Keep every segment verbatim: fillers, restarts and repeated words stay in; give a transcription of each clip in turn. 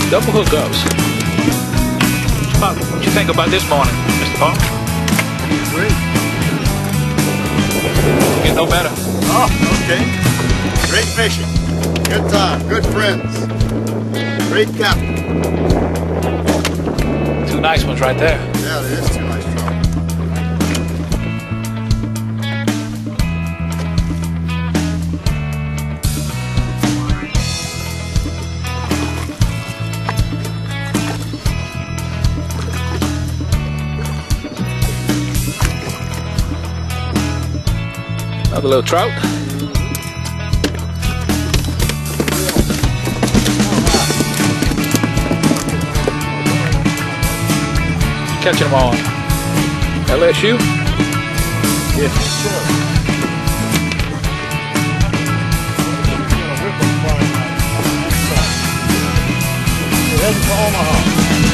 Double hookups. What you think about this morning, Mister Paul? Great. Get no better. Oh, okay. Great fishing. Good time. Good friends. Great captain. Two nice ones right there. Yeah, there is two nice trout. Another little trout. Catching them on L S U? Yes, sir. Heading for Omaha.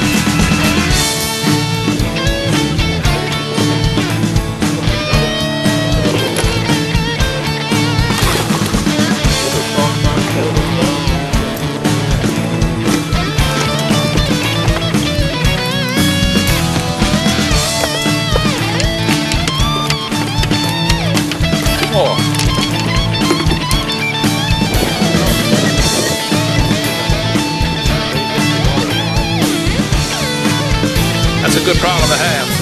More. That's a good problem to have.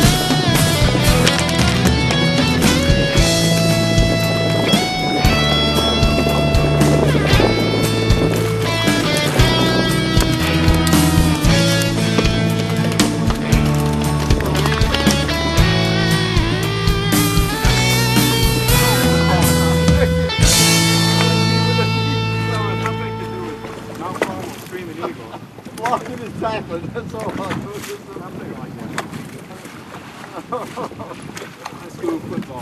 Walking and tackling, that's all I'm doing. Nothing like that. High school football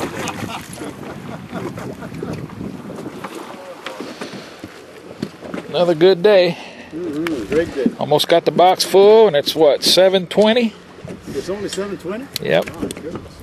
day. Another good day. Mm-hmm, great day. Almost got the box full, and it's what, seven twenty? It's only seven twenty? Yep. Oh, goodness.